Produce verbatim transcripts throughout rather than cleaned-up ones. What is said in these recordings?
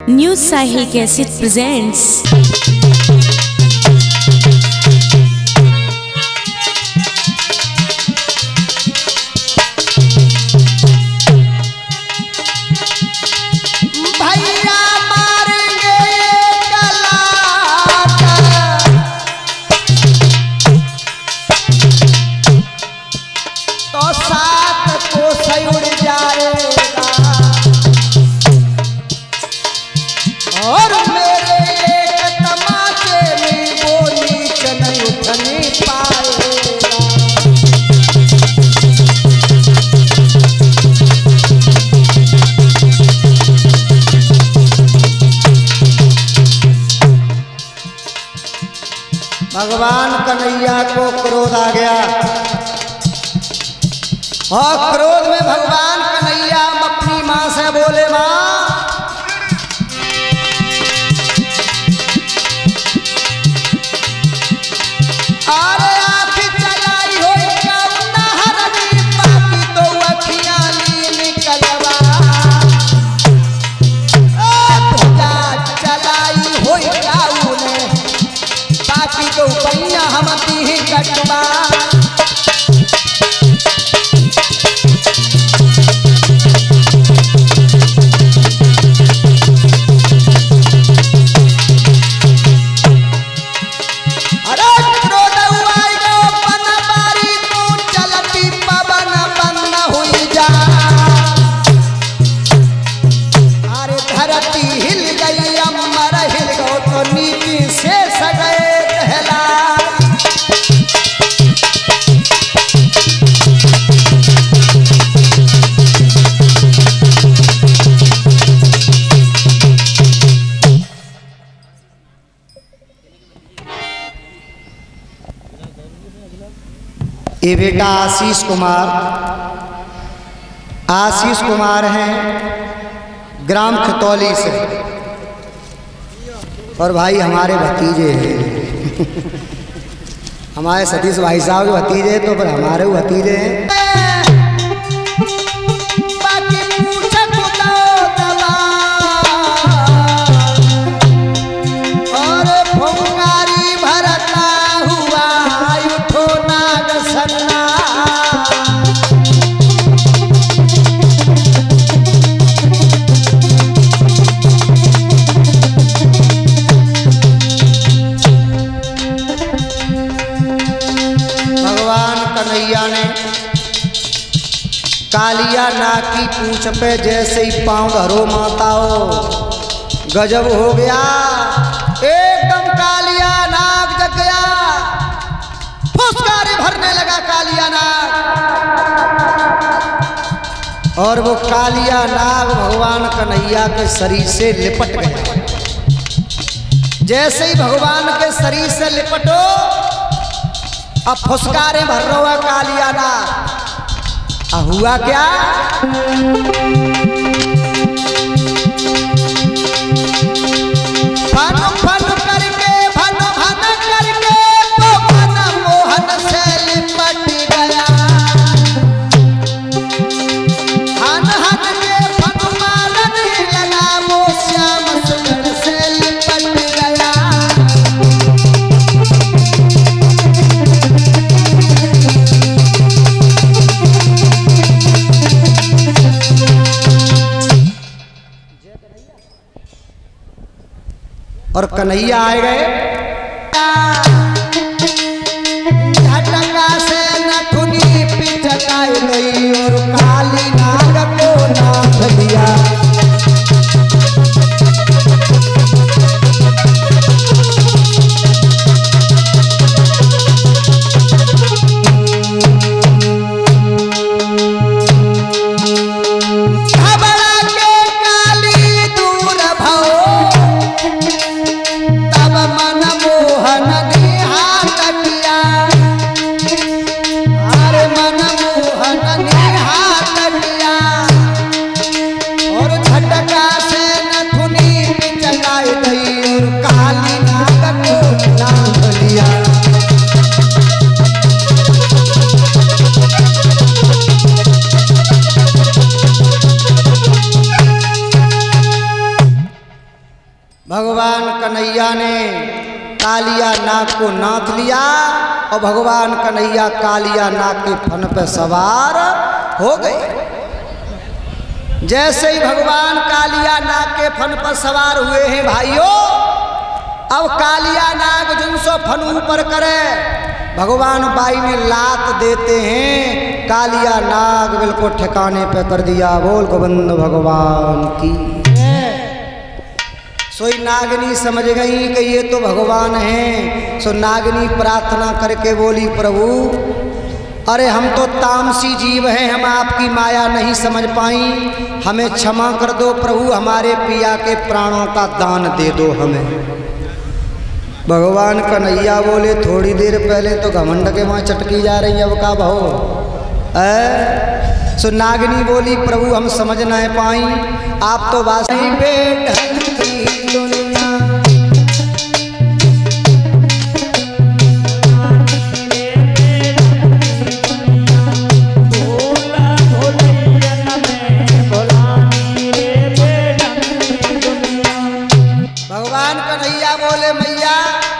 News साहिल cassette presents. भगवान कन्हैया को क्रोध आ गया और क्रोध में भगवान कन्हैया अपनी मां से बोले, मां अरे आँख चलाई हो नहरनी बाकी तो अखियां ली निकलवा चलाई हो बाकी तो पैया हम ही कटवा। ये बेटा आशीष कुमार आशीष कुमार हैं ग्राम खतौली से और भाई हमारे भतीजे हैं हमारे सतीश भाई साहब के भतीजे तो पर हमारे भतीजे हैं। कन्हैया ने कालिया नाग की पूंछ पे जैसे ही पांव धरो माता हो गजब हो गया, एकदम कालिया नाग जग गया, फुसकारी भरने लगा कालिया नाग और वो कालिया नाग भगवान कन्हैया के शरीर से लिपट गया। जैसे ही भगवान के शरीर से लिपटो अब फुसकारे भर रहा कालिया नाग। हुआ क्या, फन फन करके भन भन करके तो मन मोहन से लिपट गया, हन हन के फन मारन लगा वो श्याम सुंदर से लिपट गया। और कन्हैया आए गए, झटका से नथुनी पिचकाई गई और काली नाग को नाथ दिया। मन भगवान कन्हैया ने कालिया नाग को नाथ लिया और भगवान कन्हैया कालिया नाग के फन पर सवार हो गए। जैसे ही भगवान कालिया नाग के फन पर सवार हुए हैं भाइयों, अब कालिया नाग जिनसो फन ऊपर करे भगवान बाई में लात देते हैं, कालिया नाग बिल्कुल ठिकाने पे कर दिया। बोल गोविंद भगवान की। सोई नागनी समझ गई कि ये तो भगवान हैं। सो नागनी प्रार्थना करके बोली, प्रभु अरे हम तो तामसी जीव हैं, हम आपकी माया नहीं समझ पाई, हमें क्षमा कर दो प्रभु, हमारे पिया के प्राणों का दान दे दो हमें। भगवान कन्हैया बोले, थोड़ी देर पहले तो घमंड के वहाँ चटकी जा रही है, अब का भाव है। सो नागनी बोली, प्रभु हम समझ न पाई, आप तो वासी बेढंग की दुनिया। भगवान कन्हैया बोले, मैया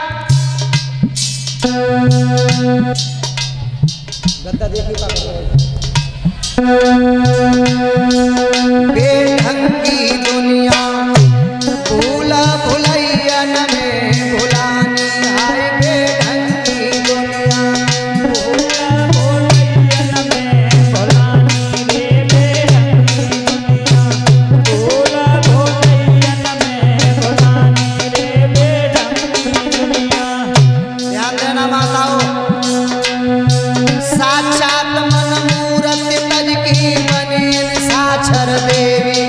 गद्दा देखिए बेढंगी दुनिया भूला भुलैयन में भुलानी, हाय बेढंगी दुनिया भूला भुलैयन में भुलानी रे, बेढंगी दुनिया भूला भुलैयन में भुलानी रे, बेढंगी दुनिया। ध्यान देना माताओं, साक्षात मन मूरत तज की बनेन साक्षर देवी,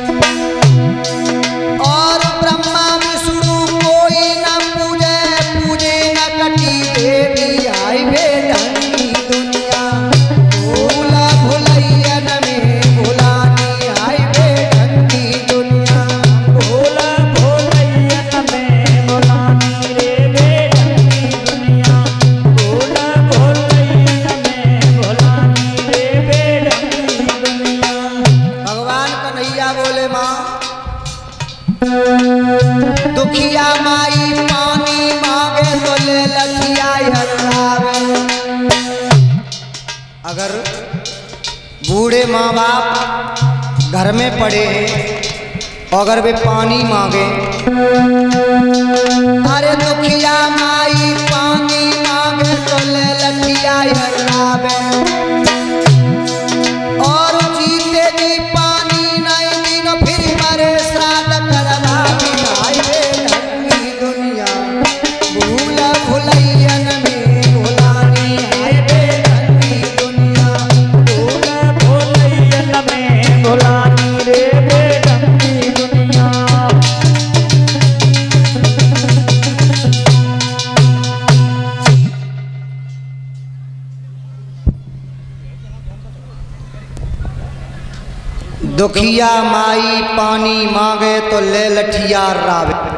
और ब्रह्मा विष्णु कोई न पूजे, पूजे न कटी देवी, आई बेढंगी दुनिया भूला भुलैयन में भुलानी, आई बेढंगी दुनिया भूला भुलैयन में भुलानी रे, बेढंगी दुनिया भूला भुलैयन में भुलानी रे, बेढंगी दुनिया। भगवान कन्हैया बोले, माँ दुखिया माई पानी मांगे तो ले लठिया हरावे। अगर बूढ़े माँ बाप घर में पड़े हैं और अगर वे पानी मांगे, अरे दुखिया माई पानी मांगे तो ले लठिया हरावे, और जीते जी पानी नहीं दिन फिर मरे श्राद्ध करवा बिनाई, बेढंगी दुनिया भूला भुलैयन में भुलानी, हाय बेढंगी दुनिया भूला भुलैयन में भुलानी रे, बेढंगी दुनिया। दुखिया माई पानी मांगे तो ले लठिया रावे,